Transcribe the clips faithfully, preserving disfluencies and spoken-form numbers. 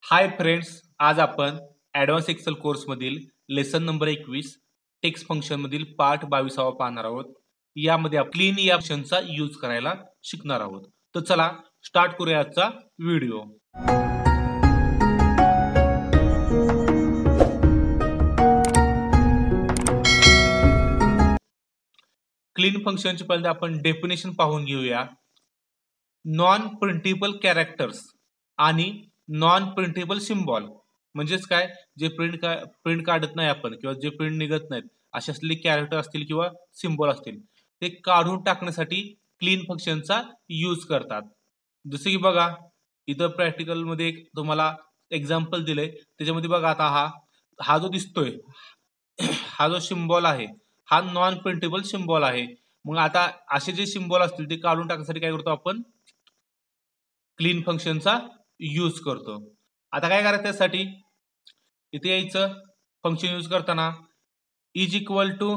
हाय friends, आज आपण advance excel कोर्समधील लेसन नंबर एकवीस टेक्स्ट फंक्शनमधील पार्ट बावीसावा पाहणार आहोत. यामध्ये आपण क्लीन या फंक्शनचा यूज करायला शिकणार आहोत. तर चला स्टार्ट करूया आजचा व्हिडिओ. क्लीन फंक्शनची पहिले आपण डेफिनेशन पाहून घेऊया. नॉन प्रिंटेबल कॅरेक्टर्स आणि नॉन प्रिंटेबल सिम्बॉल म्हणजेच काय, जे प्रिंट का प्रिंट काढत नाही आपण किंवा जे प्रिंट निघत नाहीत असे असलेले कॅरेक्टर असतील किंवा सिम्बॉल असतील ते काढून टाकण्यासाठी क्लीन फंक्शनचा यूज करतात. जसे की बघा इथं प्रॅक्टिकल मध्ये एक तुम्हाला एक्झाम्पल दिलंय. त्याच्यामध्ये बघा आता हा हा जो दिसतोय हा जो सिम्बॉल आहे हा नॉन प्रिंटेबल सिम्बॉल आहे. मग आता असे जे सिम्बॉल असतील ते काढून टाकण्यासाठी काय करतो आपण, क्लीन फंक्शनचा यूज करतो. आता काय करायचं त्यासाठी, इथे यायचं फंक्शन यूज करताना is equal to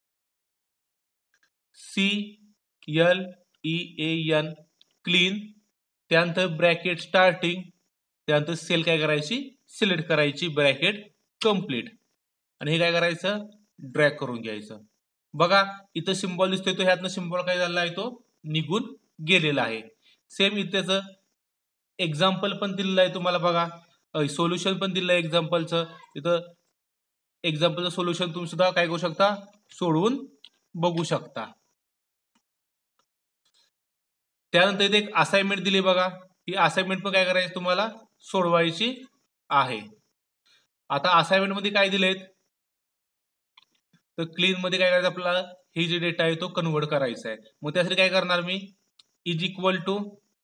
C L E A N clean, त्यानंतर ब्रॅकेट स्टार्टिंग, त्यानंतर सेल काय करायची सिलेक्ट करायची, ब्रॅकेट कंप्लीट, आणि हे काय करायचं ड्रॅग करून घ्यायचं. बघा इथं सिम्बॉल दिसतोय तो ह्यातनं सिम्बॉल काय झाला आहे तो निघून गेलेला आहे. सेम इथेच एक्झाम्पल पण दिलेलं आहे तुम्हाला. बघा सोल्युशन पण दिलं आहे एक्झाम्पलचं. इथं एक्झाम्पलचं सोल्युशन तुम्ही सुद्धा काय करू शकता, सोडवून बघू शकता. त्यानंतर इथे एक असाइनमेंट दिली बघा, ही असाइनमेंट पण काय करायची तुम्हाला सोडवायची आहे. आता असाइनमेंट मध्ये काय दिलेत, तर क्लीन मध्ये काय करायचं आपल्याला, ही जी डेटा आहे तो कन्वर्ट करायचा आहे. मग त्यासाठी काय करणार मी, is equal to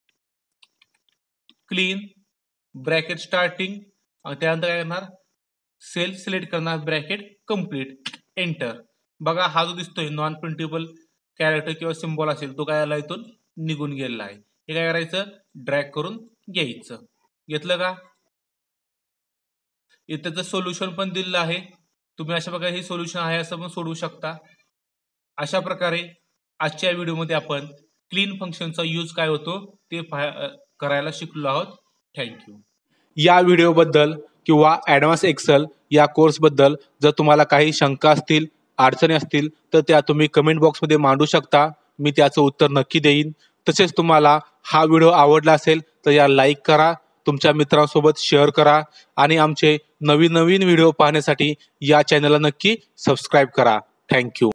clean bracket starting, त्यानंतर काय करणार सेल सिलेक्ट करणार, ब्रॅकेट कंप्लीट, एंटर. बघा हा जो दिसतोय नॉन प्रिंटेबल कॅरेक्टर किंवा सिम्बॉल असेल तो काय आला इथून निघून गेलेला आहे. हे काय करायचं ड्रॅग करून घ्यायचं. घेतलं का. इथं सोल्युशन पण दिलेलं आहे, तुम्ही अशा प्रकारे हे सोल्युशन आहे असं पण सोडवू शकता. अशा प्रकारे आजच्या व्हिडिओमध्ये आपण क्लीन फंक्शनचा यूज काय होतो ते करायला शिकलो आहोत. थँक्यू. या व्हिडिओबद्दल किंवा ॲडव्हान्स एक्सेल या कोर्सबद्दल जर तुम्हाला काही शंका असतील, अडचणी असतील तर त्या तुम्ही कमेंट बॉक्समध्ये मांडू शकता. मी त्याचं उत्तर नक्की देईन. तसेच तुम्हाला हा व्हिडिओ आवडला असेल तर या लाईक करा, तुमच्या मित्रांसोबत शेअर करा आणि आमचे नवीन नवीन व्हिडिओ पाहण्यासाठी या चॅनलला नक्की सबस्क्राईब करा. थँक्यू.